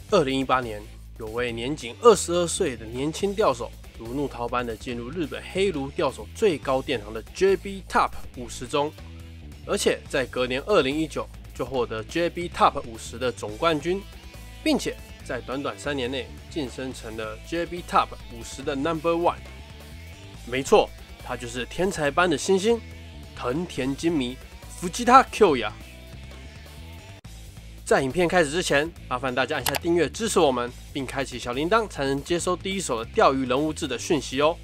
2018年，有位年仅22岁的年轻钓手，如怒涛般的进入日本黑炉钓手最高殿堂的 JB Top 50中，而且在隔年2019就获得 JB Top 50的总冠军，并且在短短3年内晋升成了 JB Top 50的 No.1。没错，他就是天才般的新星藤田金弥Fujita Kyoya。在影片开始之前，麻烦大家按下订阅支持我们，并开启小铃铛，才能接收第一手的钓鱼人物志的讯息哦。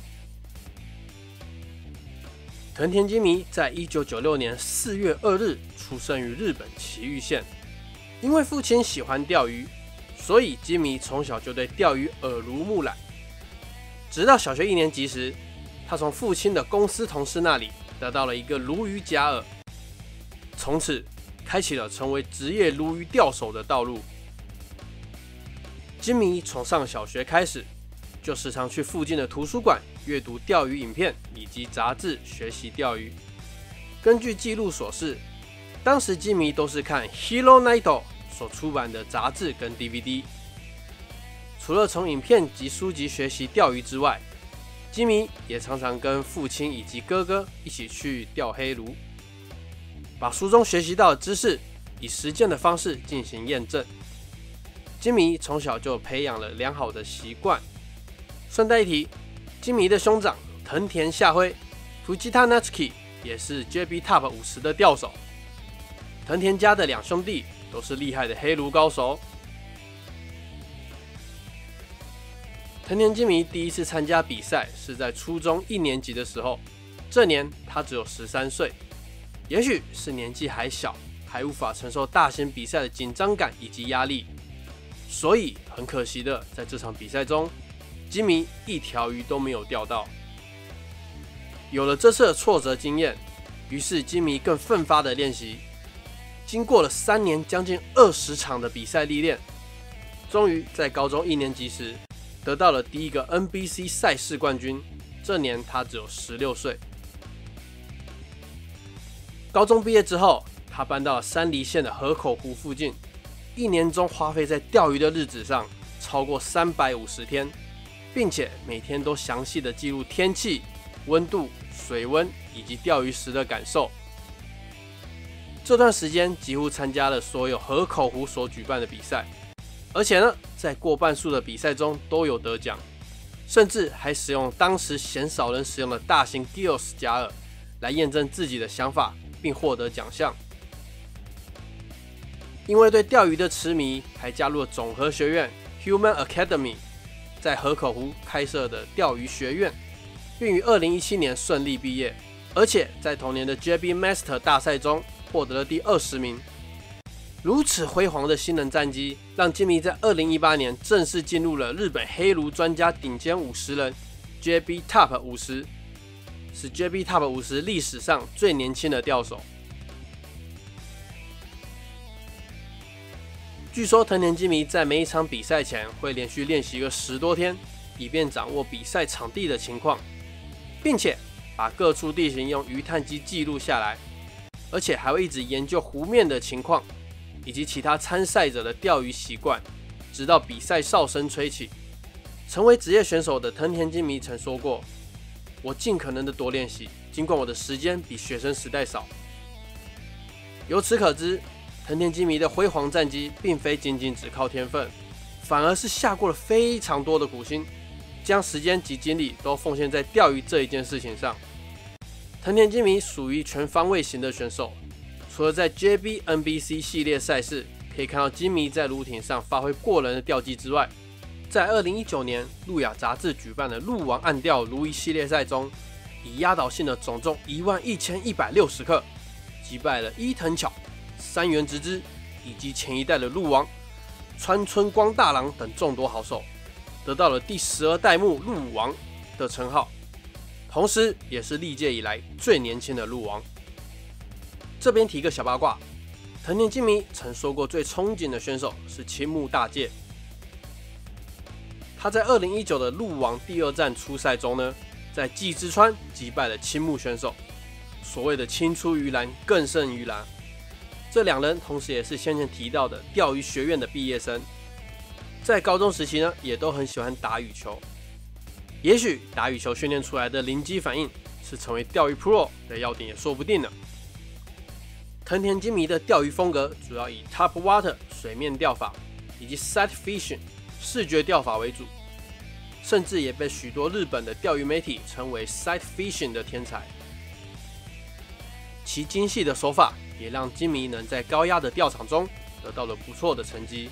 藤田金弥在1996年4月2日出生于日本埼玉县，因为父亲喜欢钓鱼，所以金弥从小就对钓鱼耳濡目染。直到小学1年级时，他从父亲的公司同事那里得到了一个鲈鱼夹饵，从此开启了成为职业鲈鱼钓手的道路。金弥从上小学开始，就时常去附近的图书馆阅读钓鱼影片以及杂志学习钓鱼。根据记录所示，当时金弥都是看 Hero Night 所出版的杂志跟 DVD。除了从影片及书籍学习钓鱼之外，金弥也常常跟父亲以及哥哥一起去钓黑鲈，把书中学习到的知识以实践的方式进行验证。金弥从小就培养了良好的习惯。顺带一提，金弥的兄长藤田夏辉 Fujita Natsuki 也是 JB Top 50的钓手。藤田家的2兄弟都是厉害的黑鲈高手。藤田金弥第一次参加比赛是在初中1年级的时候，这年他只有13岁。也许是年纪还小，还无法承受大型比赛的紧张感以及压力，所以很可惜的，在这场比赛中，金弥一条鱼都没有钓到。有了这次的挫折经验，于是金弥更奋发的练习。经过了3年将近20场的比赛历练，终于在高中1年级时得到了第一个 NBC 赛事冠军。这年他只有16岁。高中毕业之后，他搬到了山梨县的河口湖附近，1年中花费在钓鱼的日子上超过350天，并且每天都详细的记录天气、温度、水温以及钓鱼时的感受。这段时间几乎参加了所有河口湖所举办的比赛，而且呢，在过半数的比赛中都有得奖，甚至还使用当时鲜少人使用的大型 Gills 夹饵来验证自己的想法，并获得奖项。因为对钓鱼的痴迷，还加入了总和学院 Human Academy 在河口湖开设的钓鱼学院，并于2017年顺利毕业，而且在同年的 JB Master 大赛中获得了第20名。如此辉煌的新人战绩，让金弥在2018年正式进入了日本黑鲈专家顶尖50人 JB Top 50，是 JB Top 50历史上最年轻的钓手。据说藤田金弥在每一场比赛前会连续练习个10多天，以便掌握比赛场地的情况，并且把各处地形用鱼探机记录下来，而且还会一直研究湖面的情况以及其他参赛者的钓鱼习惯，直到比赛哨声吹起。成为职业选手的藤田金弥曾说过：“我尽可能的多练习，尽管我的时间比学生时代少。”由此可知，藤田金弥的辉煌战绩并非仅仅只靠天分，反而是下过了非常多的苦心，将时间及精力都奉献在钓鱼这一件事情上。藤田金弥属于全方位型的选手，除了在 JB NBC 系列赛事可以看到金弥在鲈艇上发挥过人的钓技之外，在2019年路亚杂志举办的鹿王暗钓鲈鱼系列赛中，以压倒性的总重11160克击败了伊藤巧、山原直之以及前一代的鹿王川村光大郎等众多好手，得到了第12代目鹿王的称号，同时也是历届以来最年轻的鹿王。这边提个小八卦，藤田金弥曾说过最憧憬的选手是青木大介。他在2019的鹿王第2站初赛中呢，在纪之川击败了青木选手。所谓的青出于蓝更胜于蓝，这2人同时也是先前提到的钓鱼学院的毕业生。 在高中时期呢，也都很喜欢打羽球。也许打羽球训练出来的灵机反应，是成为钓鱼 Pro 的要点也说不定呢。藤田金弥的钓鱼风格主要以 Top Water 水面钓法以及 Sight Fishing 视觉钓法为主，甚至也被许多日本的钓鱼媒体称为 Sight Fishing 的天才。其精细的手法也让金弥能在高压的钓场中得到了不错的成绩。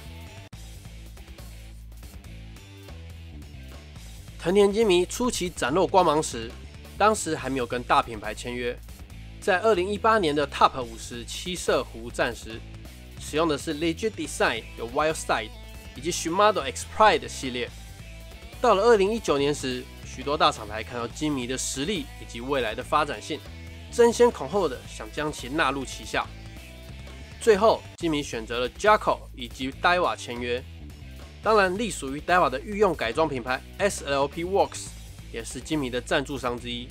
藤田金弥初期崭露光芒时，当时还没有跟大品牌签约。在2018年的 Top 50七色湖站时，使用的是 Legit Design 的 Wild Side 以及 Shimano X Pride 系列。到了2019年时，许多大厂牌看到金弥的实力以及未来的发展性，争先恐后的想将其纳入旗下。最后，金弥选择了 Jacko 以及 Daiwa 签约。当然，隶属于 Daiwa 的御用改装品牌 SLP Works 也是金弥的赞助商之一。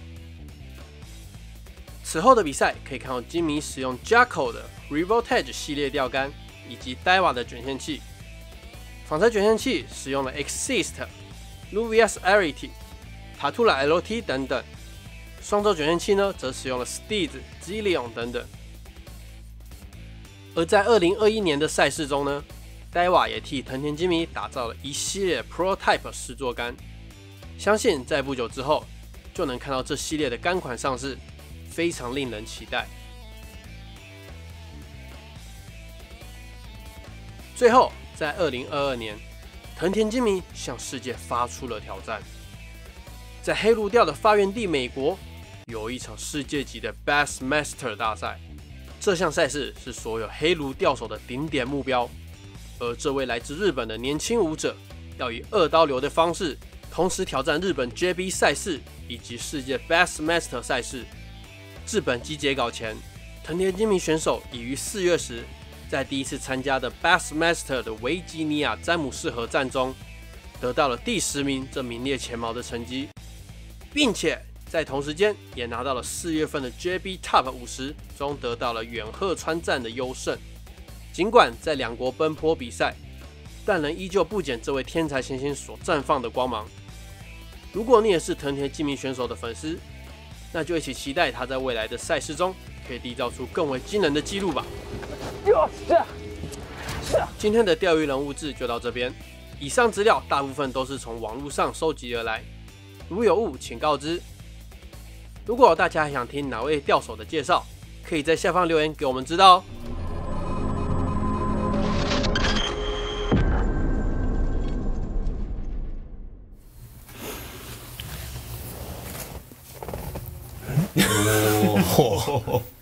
此后的比赛可以看到金弥使用 Jacko 的 Revoltage 系列钓竿以及 Daiwa 的卷线器。仿材卷线器使用了 Exist、Luvias Arity、Tatula LT 等等。双轴卷线器呢，则使用了 Steeds、Zillion 等等。而在2021年的赛事中呢，Daiwa 也替藤田金弥打造了一系列 Prototype 试作竿，相信在不久之后就能看到这系列的竿款上市，非常令人期待。最后，在2022年，藤田金弥向世界发出了挑战。在黑鲈钓的发源地美国，有一场世界级的 Bassmaster 大赛，这项赛事是所有黑鲈钓手的顶点目标。而这位来自日本的年轻舞者，要以2刀流的方式，同时挑战日本 JB 赛事以及世界 Bassmaster 赛事。至本集结稿前，藤田金弥选手已于4月时，在第一次参加的 Bassmaster 的维吉尼亚詹姆士河站中，得到了第10名，这名列前茅的成绩，并且在同时间也拿到了4月份的 JB Top 50中得到了远鹤川站的优胜。尽管在两国奔波比赛，但仍依旧不减这位天才新星所绽放的光芒。如果你也是藤田金弥选手的粉丝，那就一起期待他在未来的赛事中可以缔造出更为惊人的纪录吧。今天的钓鱼人物志就到这边，以上资料大部分都是从网络上收集而来，如有误请告知。如果大家还想听哪位钓手的介绍，可以在下方留言给我们知道哦。